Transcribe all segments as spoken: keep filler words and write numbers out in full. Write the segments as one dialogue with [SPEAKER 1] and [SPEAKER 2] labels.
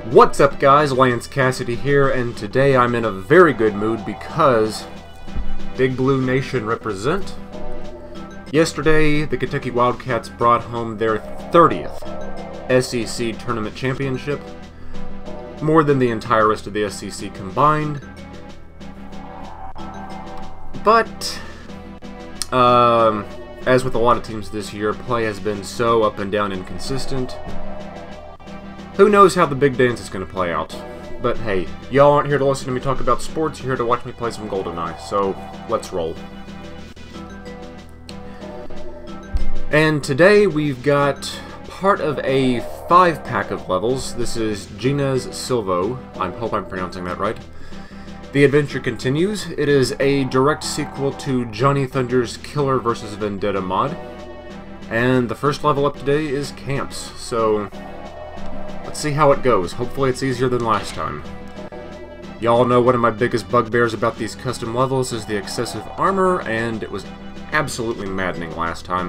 [SPEAKER 1] What's up guys, Lance Cassidy here, and today I'm in a very good mood because Big Blue Nation represent. Yesterday, the Kentucky Wildcats brought home their thirtieth S E C Tournament Championship, more than the entire rest of the S E C combined. But, um, as with a lot of teams this year, play has been so up and down inconsistent. Who knows how the big dance is going to play out. But hey, y'all aren't here to listen to me talk about sports, you're here to watch me play some GoldenEye, so let's roll. And today we've got part of a five pack of levels. This is Genas Silvo. I hope I'm pronouncing that right. The adventure continues. It is a direct sequel to Johnny Thunder's Killer versus. Vendetta mod. And the first level up today is Camps, so let's see how it goes. Hopefully it's easier than last time. Y'all know one of my biggest bugbears about these custom levels is the excessive armor, and it was absolutely maddening last time.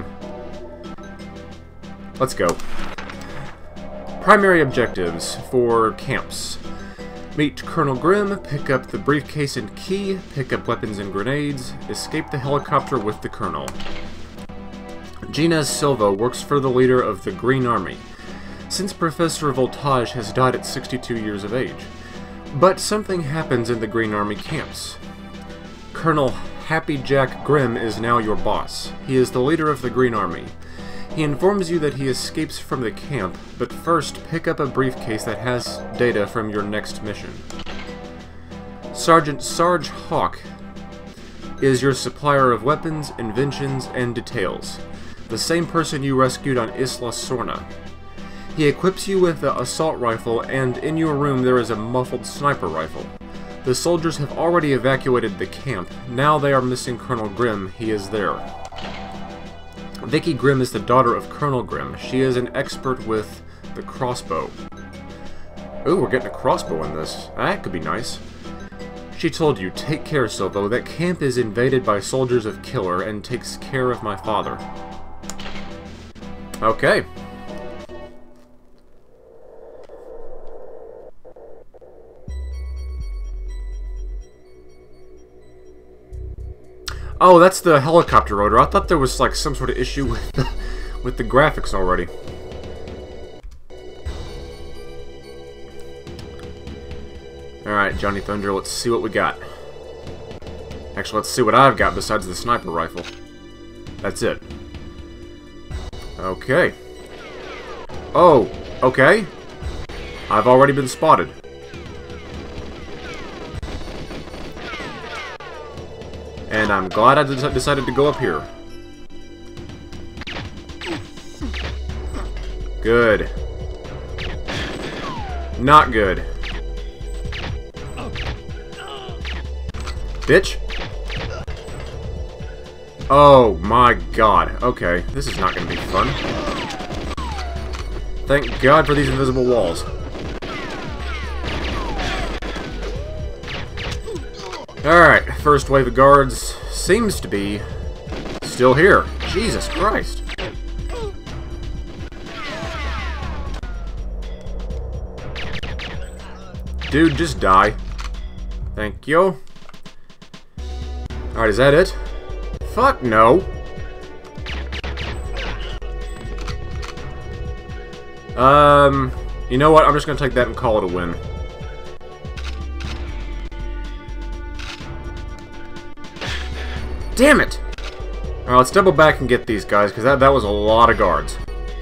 [SPEAKER 1] Let's go. Primary objectives for Camps. Meet Colonel Grimm, pick up the briefcase and key, pick up weapons and grenades, escape the helicopter with the Colonel. Genas Silvo works for the leader of the Green Army, since Professor Voltage has died at sixty-two years of age. But something happens in the Green Army camps. Colonel Happy Jack Grimm is now your boss. He is the leader of the Green Army. He informs you that he escapes from the camp, but first pick up a briefcase that has data from your next mission. Sergeant Sarge Hawk is your supplier of weapons, inventions, and details. The same person you rescued on Isla Sorna. He equips you with the assault rifle, and in your room there is a muffled sniper rifle. The soldiers have already evacuated the camp. Now they are missing Colonel Grimm. He is there. Vicky Grimm is the daughter of Colonel Grimm. She is an expert with the crossbow. Ooh, we're getting a crossbow in this. That could be nice. She told you, take care, Silvo. That camp is invaded by soldiers of Killer and takes care of my father. Okay. Oh, that's the helicopter rotor. I thought there was like some sort of issue with the, with the graphics already. Alright, Johnny Thunder, let's see what we got. Actually, let's see what I've got besides the sniper rifle. That's it. Okay. Oh, okay. I've already been spotted. And I'm glad I decided to go up here. Good. Not good. Bitch. Oh my god. Okay, this is not going to be fun. Thank God for these invisible walls. Alright, first wave of guards seems to be still here. Jesus Christ. Dude, just die. Thank you. Alright, is that it? Fuck no. Um, you know what? I'm just gonna take that and call it a win. Damn it! Alright, let's double back and get these guys, because that, that was a lot of guards.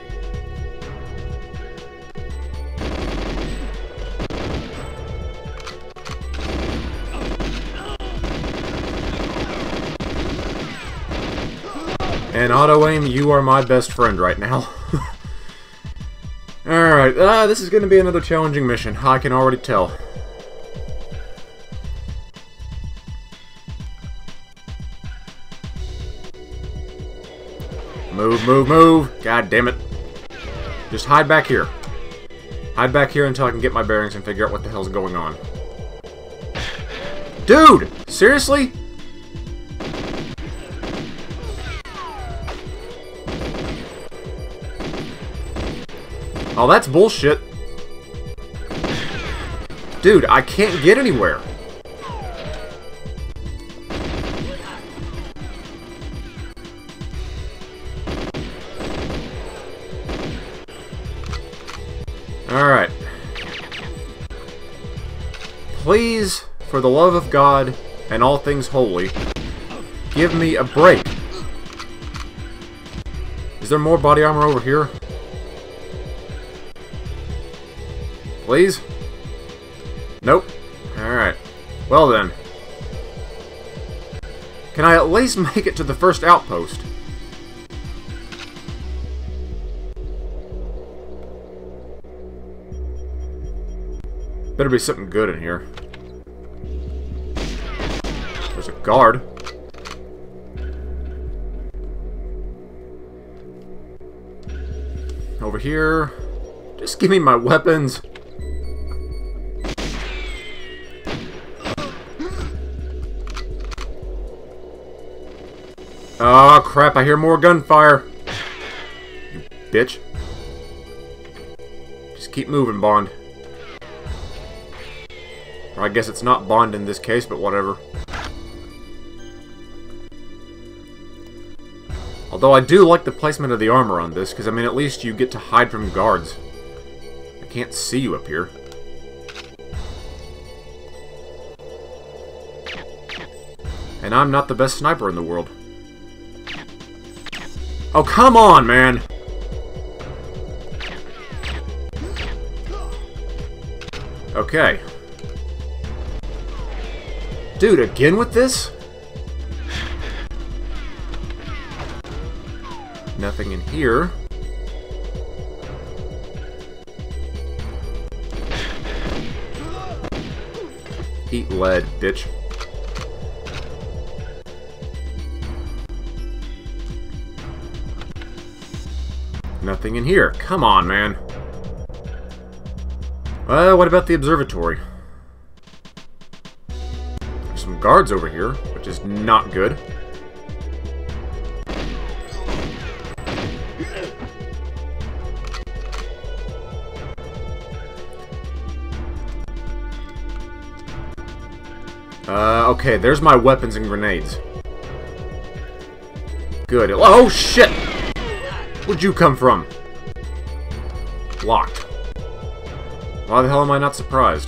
[SPEAKER 1] And auto-aim, you are my best friend right now. Alright, uh, this is going to be another challenging mission, I can already tell. Move, move, move! God damn it. Just hide back here. Hide back here until I can get my bearings and figure out what the hell's going on. Dude! Seriously? Oh, that's bullshit. Dude, I can't get anywhere. Alright. Please, for the love of God and all things holy, give me a break. Is there more body armor over here? Please? Nope. Alright. Well then. Can I at least make it to the first outpost? Better be something good in here. There's a guard. Over here. Just give me my weapons. Oh crap, I hear more gunfire. You bitch. Just keep moving, Bond. Or I guess it's not Bond in this case, but whatever. Although I do like the placement of the armor on this, because I mean at least you get to hide from guards. I can't see you up here. And I'm not the best sniper in the world. Oh, come on, man! Okay. Dude, again with this? Nothing in here. Eat lead, bitch. Nothing in here. Come on, man. Well, what about the observatory? There's some guards over here, which is not good. Uh, okay, there's my weapons and grenades. Good. Oh, shit! Where'd you come from? Locked. Why the hell am I not surprised?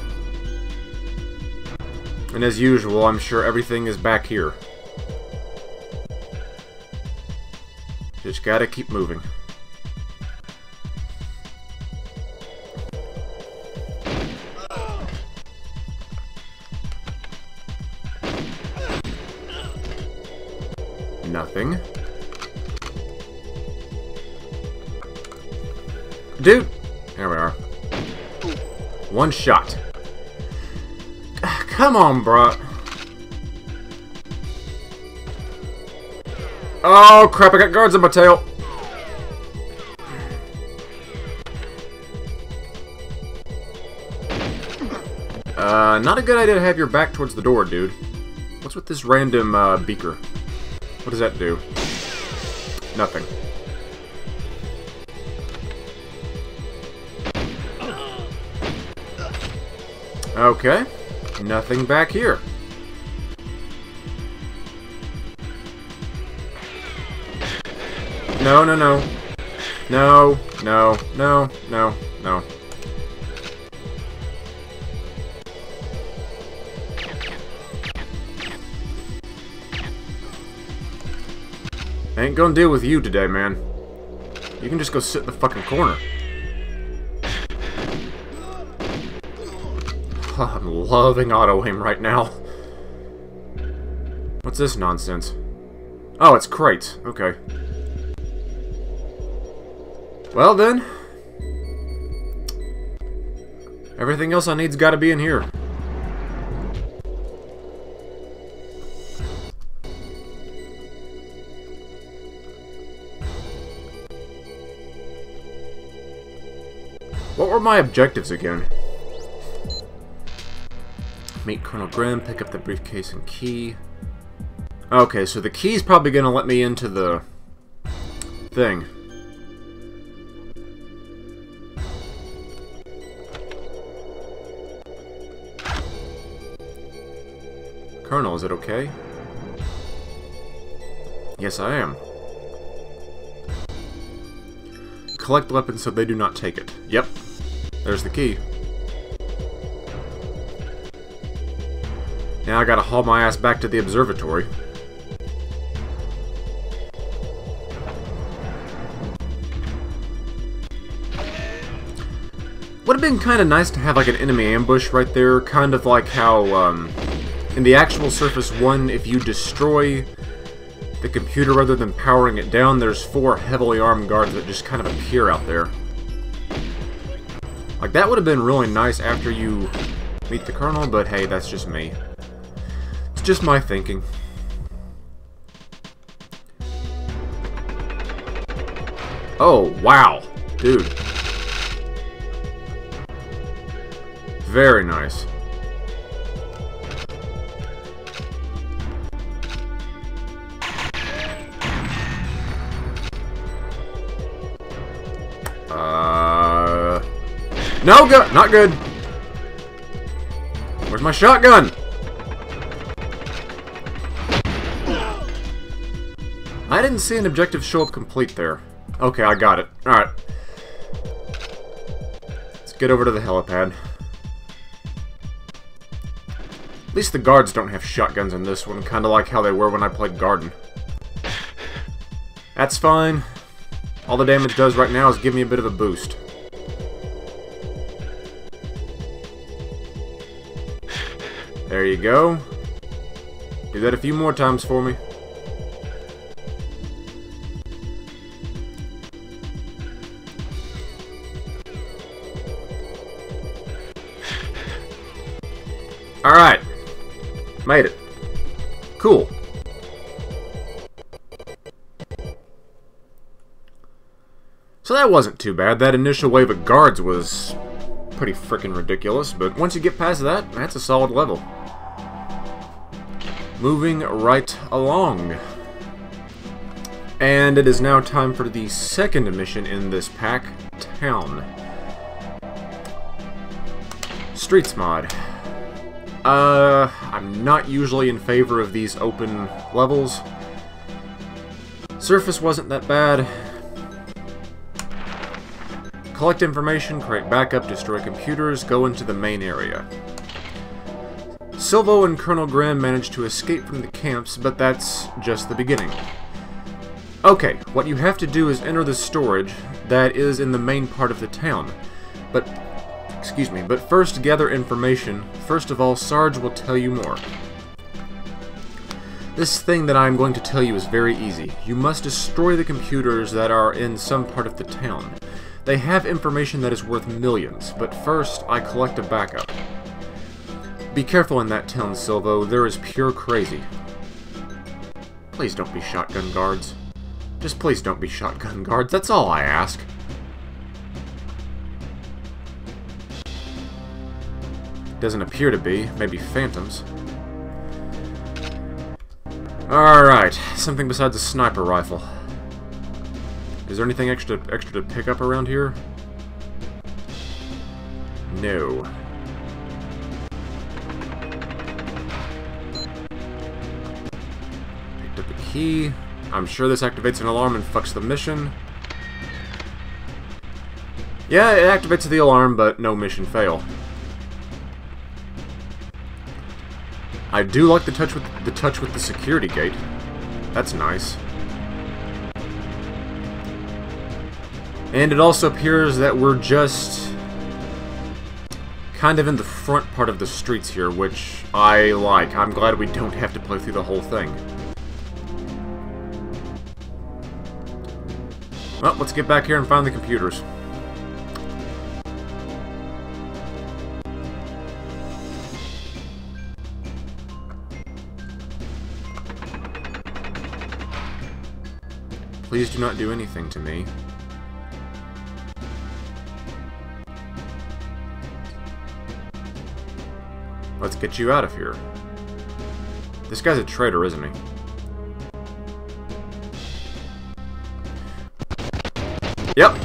[SPEAKER 1] And as usual, I'm sure everything is back here. Just gotta keep moving. Nothing. Dude! There we are. One shot. Come on, bro. Oh, crap, I got guards on my tail. Uh, not a good idea to have your back towards the door, dude. What's with this random, uh, beaker? What does that do? Nothing. Okay. Nothing back here. No, no, no. No, no, no, no, no. I ain't gonna deal with you today, man. You can just go sit in the fucking corner. I'm loving auto-aim right now. What's this nonsense? Oh, it's crates. Okay. Well then. Everything else I need's gotta be in here. What were my objectives again? Meet Colonel Grimm, pick up the briefcase and key. Okay, so the key's probably gonna let me into the thing. Colonel. Is it okay? Yes, I am. Collect weapons so they do not take it. Yep. There's the key. Now I gotta haul my ass back to the observatory. Would have been kind of nice to have like an enemy ambush right there, kind of like how um, in the actual Surface one, if you destroy the computer rather than powering it down, there's four heavily armed guards that just kind of appear out there. Like, that would have been really nice after you meet the Colonel, but hey, that's just me. It's just my thinking. Oh, wow. Dude. Very nice. Uh... No, good. Not good. Where's my shotgun? I didn't see an objective show up complete there. Okay, I got it. Alright. Let's get over to the helipad. At least the guards don't have shotguns in this one, kind of like how they were when I played Garden. That's fine. All the damage does right now is give me a bit of a boost. There you go. Do that a few more times for me. Alright. Made it. Cool. So that wasn't too bad. That initial wave of guards was pretty freaking ridiculous, but once you get past that, that's a solid level. Moving right along. And it is now time for the second mission in this pack, Town. Streets mod. Uh, I'm not usually in favor of these open levels. Surface wasn't that bad. Collect information, create backup, destroy computers, go into the main area. Silvo and Colonel Graham managed to escape from the camps, but that's just the beginning. Okay, what you have to do is enter the storage that is in the main part of the town. But, excuse me, but first gather information. First of all, Sarge will tell you more. This thing that I'm going to tell you is very easy. You must destroy the computers that are in some part of the town. They have information that is worth millions, but first, I collect a backup. Be careful in that town, Silvo. There is pure crazy. Please don't be shotgun guards. Just please don't be shotgun guards. That's all I ask. Doesn't appear to be. Maybe phantoms. Alright. Something besides a sniper rifle. Is there anything extra extra to pick up around here? No. Picked up a key. I'm sure this activates an alarm and fucks the mission. Yeah, it activates the alarm, but no mission fail. I do like the touch with the touch with the security gate. That's nice. And it also appears that we're just kind of in the front part of the streets here, which I like. I'm glad we don't have to play through the whole thing. Well, let's get back here and find the computers. Please do not do anything to me. Let's get you out of here. This guy's a traitor, isn't he? Yep.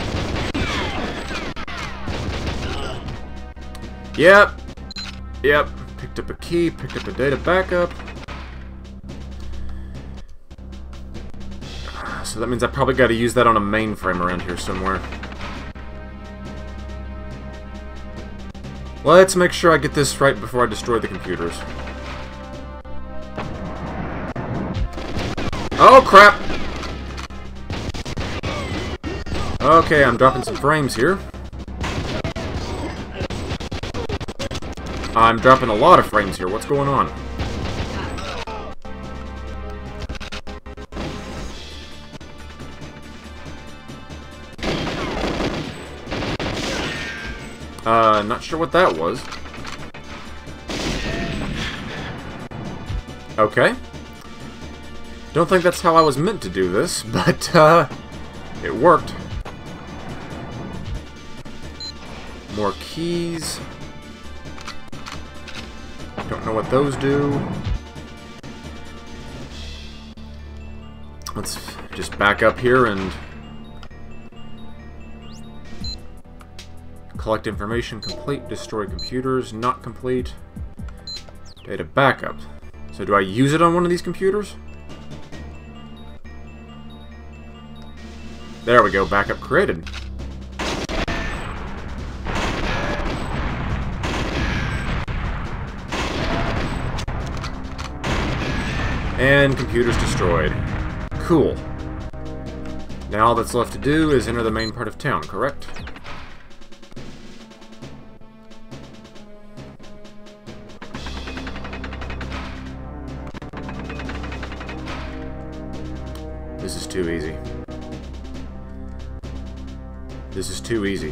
[SPEAKER 1] Yep. Yep. Picked up a key, picked up a data backup. So that means I probably got to use that on a mainframe around here somewhere. Let's make sure I get this right before I destroy the computers. Oh, crap! Okay, I'm dropping some frames here. I'm dropping a lot of frames here. What's going on? Uh, not sure what that was. Okay. Don't think that's how I was meant to do this, but, uh, it worked. More keys. Don't know what those do. Let's just back up here and collect information complete, destroy computers, not complete. Data backup. So do I use it on one of these computers? There we go, backup created. And computers destroyed. Cool. Now all that's left to do is enter the main part of town, correct? This is too easy. This is too easy.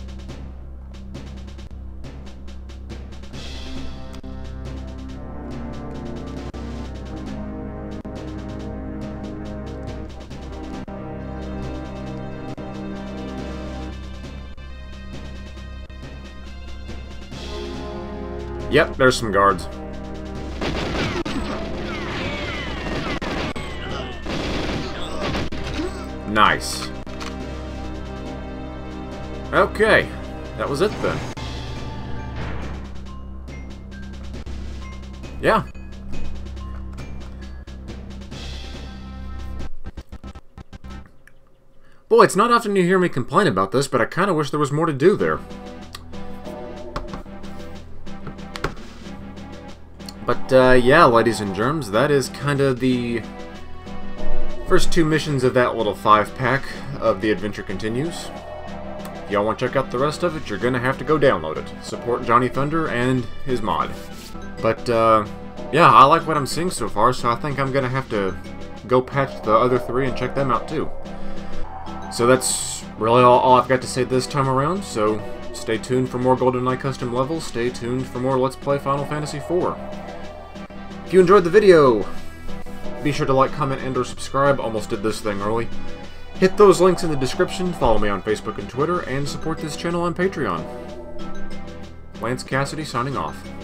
[SPEAKER 1] Yep, there's some guards. Nice. Okay, that was it then. Yeah. Boy, it's not often you hear me complain about this, but I kind of wish there was more to do there. But, uh, yeah, ladies and germs, that is kind of the first two missions of that little five-pack of The Adventure Continues. If y'all want to check out the rest of it, you're gonna have to go download it. Support Johnny Thunder and his mod. But, uh, yeah, I like what I'm seeing so far, so I think I'm gonna have to go patch the other three and check them out, too. So that's really all, all I've got to say this time around, so stay tuned for more GoldenEye custom levels, stay tuned for more Let's Play Final Fantasy four. If you enjoyed the video, be sure to like, comment, and or subscribe. Almost did this thing early. Hit those links in the description, follow me on Facebook and Twitter, and support this channel on Patreon. Lance Cassidy signing off.